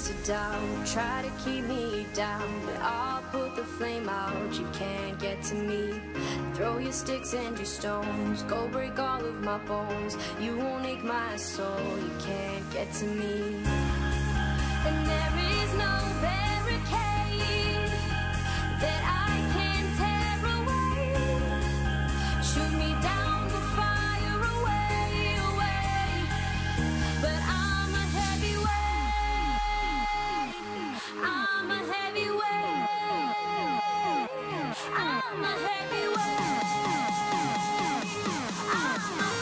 chase you down, try to keep me down, but I'll put the flame out. You can't get to me. Throw your sticks and your stones, go break all of my bones. You won't ache my soul. You can't get to me. And there is no barricade that I can tear away. Shoot me down, the fire away, away. But I'm a heavyweight. I'm a heavyweight. I'm a heavyweight. I'm a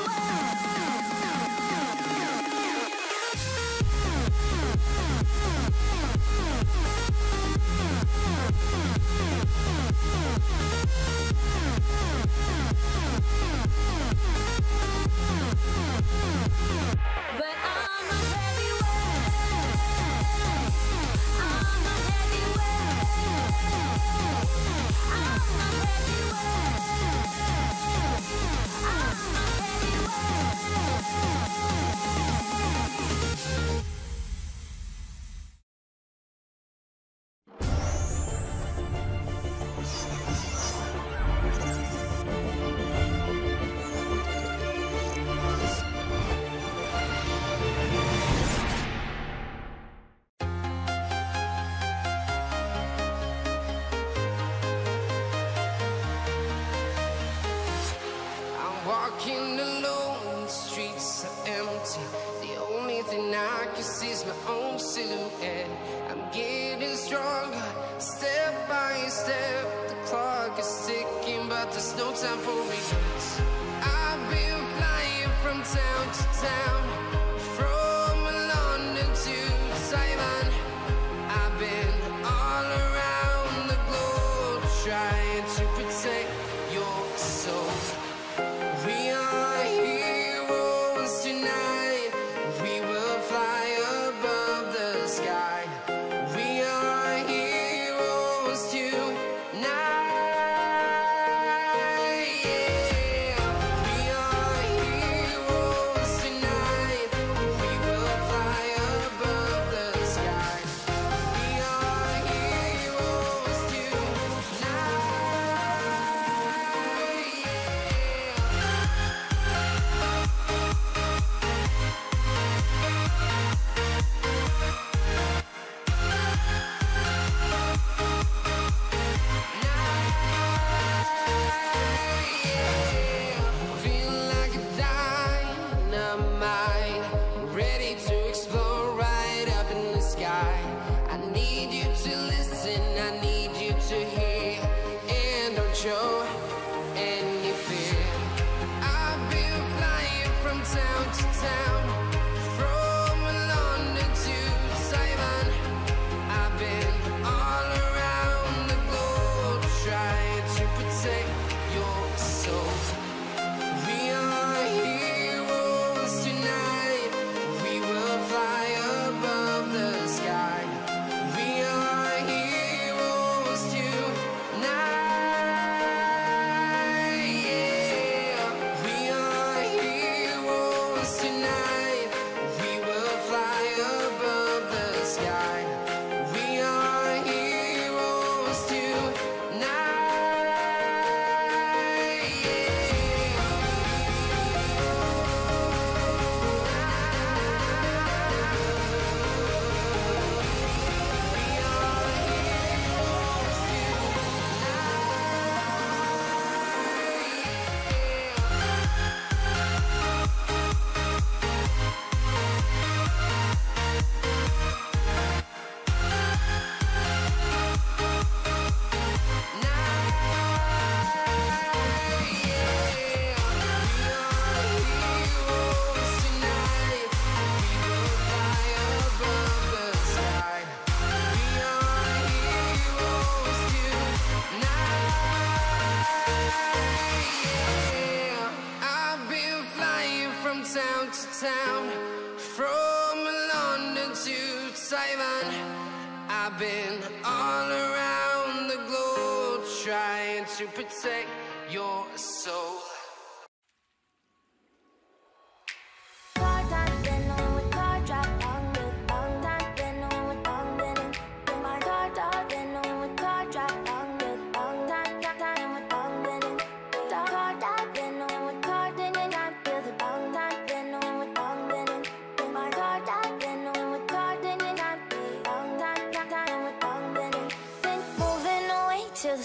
walking alone, the streets are empty. The only thing I can see is my own silhouette. I'm getting stronger, step by step. The clock is ticking, but there's no time for regrets. I've been flying from town to town, from London to Taiwan. I've been all around the globe, trying to protect your soul. We are heroes tonight. We will fly above the sky. We are heroes tonight. Yeah. We are heroes tonight. We will fly above the sky. We are heroes tonight. Feel like a dynamite, ready to explode right up in the sky. I need you to listen, I need you to hear, and don't show any fear. I've been flying from town to town, from London to Taiwan. I've been all around the globe, trying to protect your soul. We are heroes tonight. We will fly above the sky. We are heroes tonight. Yeah. We are heroes tonight. We will fly above the sky. We are heroes tonight. Town to town, from London to Taiwan. I've been all around the globe, trying to protect your soul. Car time, then on with car drop on the car time, then on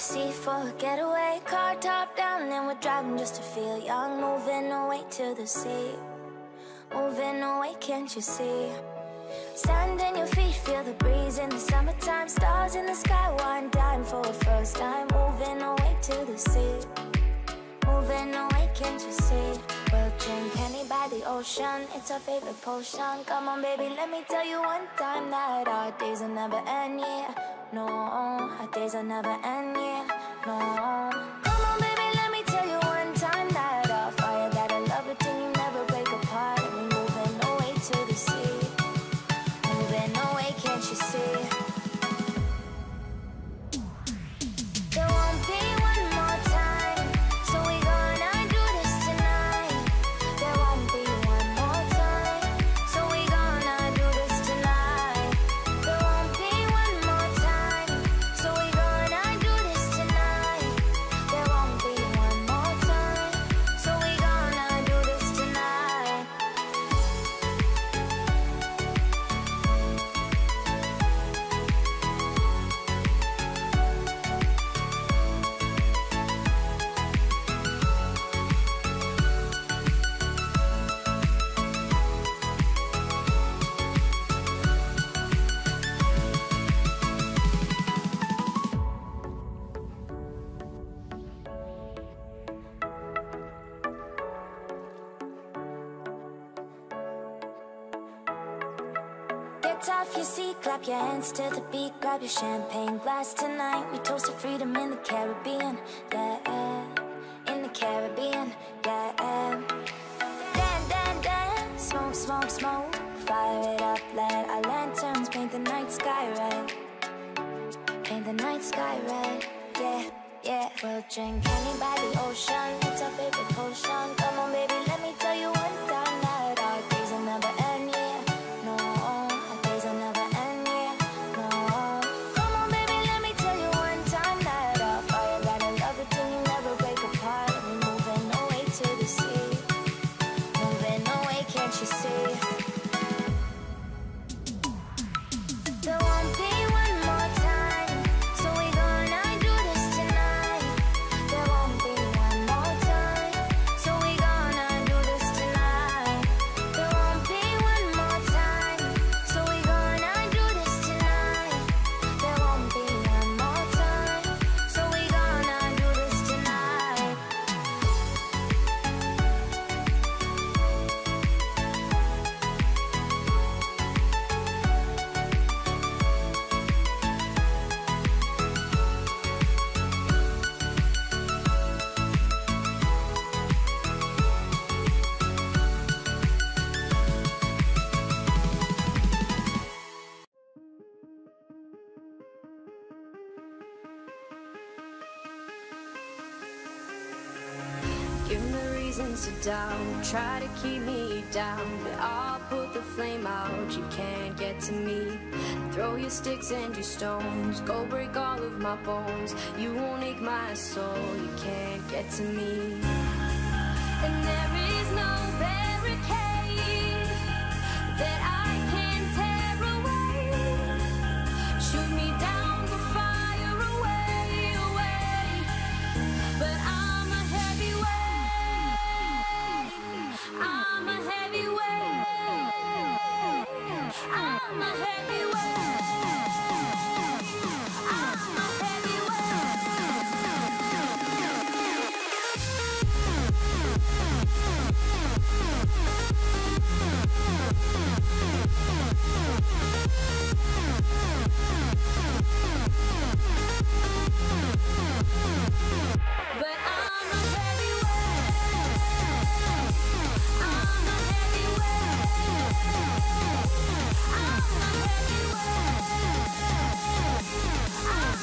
sea for a getaway. Car top down and we're driving just to feel young. Moving away to the sea, moving away, can't you see? Sand in your feet, feel the breeze in the summertime. Stars in the sky, one dime for a first time. Moving away to the sea, moving away, can't you see? We'll drink honey by the ocean, it's our favorite potion. Come on baby, let me tell you one time that our days will never end, yeah. No, our days will never end, yeah. No. Come on baby, let me tell you one time that our fire, that I love it till you never break apart. And we're moving away to the sea, moving away, can't you see? There won't be one more time, so we gonna do this tonight. There won't be one more time, so we gonna do this tonight. There won't be one more time, so we gonna do this tonight. There won't be one more time, so we gonna do this tonight. Get off your seat, clap your hands to the beat. Grab your champagne glass tonight. We toast to freedom in the Caribbean, yeah. In the Caribbean, yeah. Dan, dan, dan, smoke, smoke, smoke. Fire it up, let our lanterns paint the night sky red. Paint the night sky red, yeah, yeah. We'll drink honey by the ocean, it's our favorite potion. Come on baby, let me tell you one time that our days will never end, yeah. No, our days will never end, yeah. No. Come on baby, let me tell you one time that our fire, that I love it till you never break apart. And we're moving away to the sea, moving away, can't you see? There won't be one more time, so we gonna do this tonight. There won't be one more time, so we gonna do this tonight. There won't be one more time, so we gonna do this tonight. There won't be one more time, so we gonna do this tonight. Give me reasons to doubt, try to keep me down, but I'll put the flame out, you can't get to me. Throw your sticks and your stones, go break all of my bones. You won't ache my soul, you can't get to me. And there is no barricade that I can tear away. Shoot me down, go fire away, away. But I'm a heavyweight, I'm a heavyweight, I'm a heavyweight, I'm a But I'm a heavyweight, I'm a heavyweight, I'm a heavyweight, I'm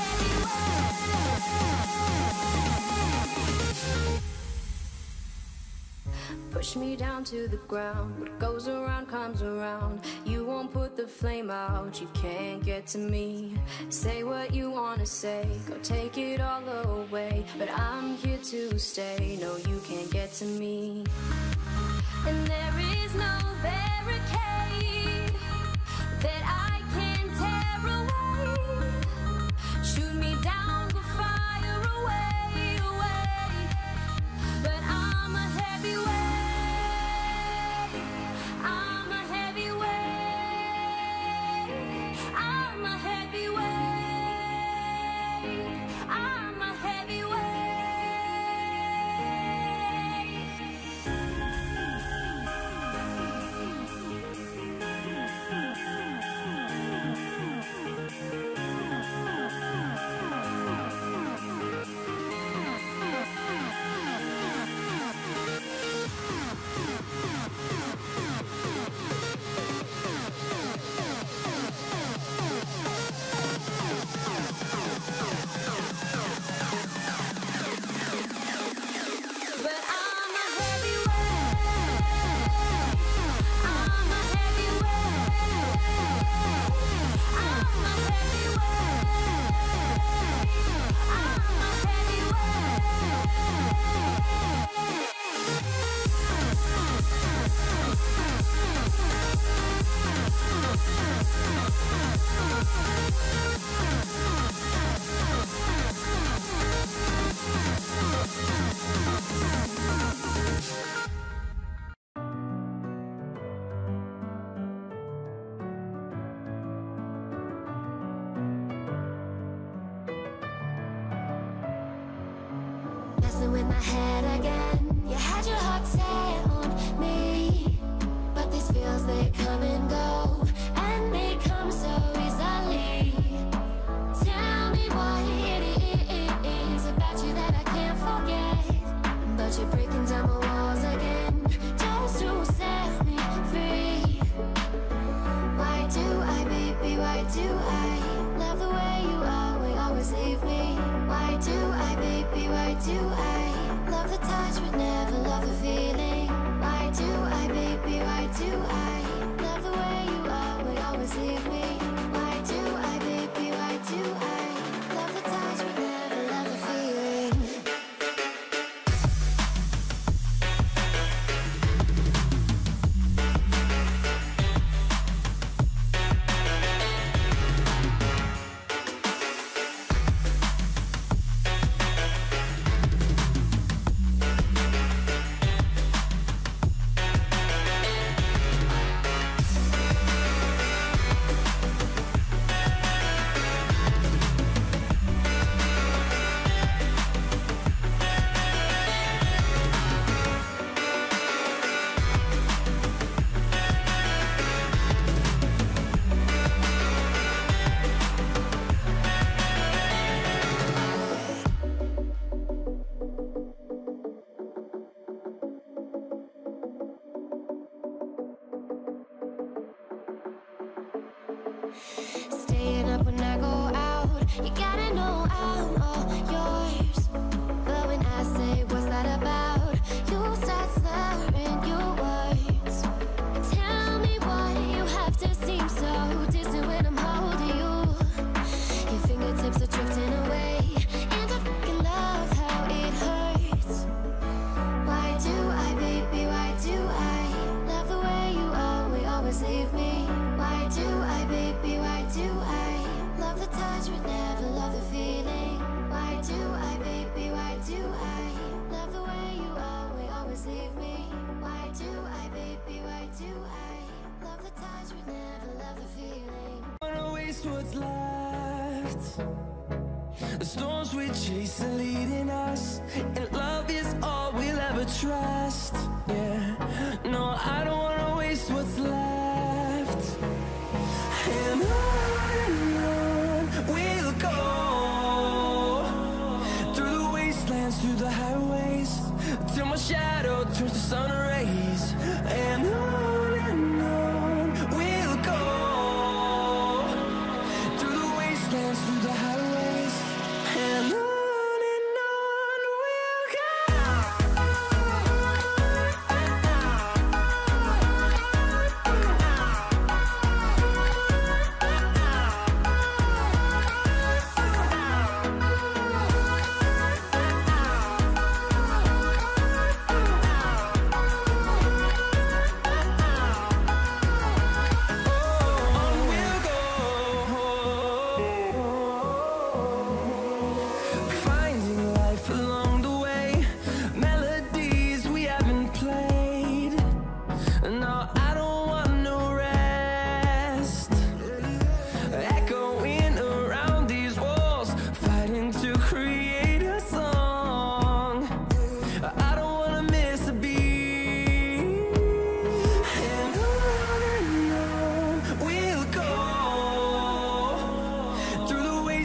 a heavyweight. Push me down to the ground, what goes around comes around. You won't put the flame out, you can't get to me. Say what you wanna say, go take it all away. But I'm here to stay, no you can't get to me. And there is no barricade that I can tear away. Shoot me down, go far messing with my head again. You had your heart set on me, but these feels, they come and go, and they come so easily. Tell me what it is about you that I can't forget, but you're breaking down my walls again, just to set me free. Why do I, baby, why do I love the way you always leave me? Why do I, baby, why do I love the touch but never love the feeling? Why do I, baby, why do I love the way you always leave me? Why do I, baby, why do I love the touch but never love the feeling? Staying up when I go out, you gotta know I'm all yours. But when I say what's that about, you start slurring your words. Tell me why you have to seem so distant when I'm holding you. Your fingertips are drifting away, and I fucking love how it hurts. Why do I, baby, why do I love the way you always leave me? Why do I, baby, why do I love the touch but never love the feeling? Why do I, baby, why do I love the way you always leave me? Why do I, baby, why do I love the touch but never love the feeling? I don't wanna waste what's left. The storms we chase are leading us, and love is all we'll ever trust. Yeah, no, I don't wanna waste what's left. And on we'll go, through the wastelands, through the highways, till my shadow turns to sun rays. And on we'll go, through the wastelands, through the highways, and on we'll go.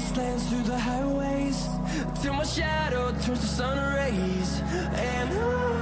Through the highways, till my shadow turns to sun rays. And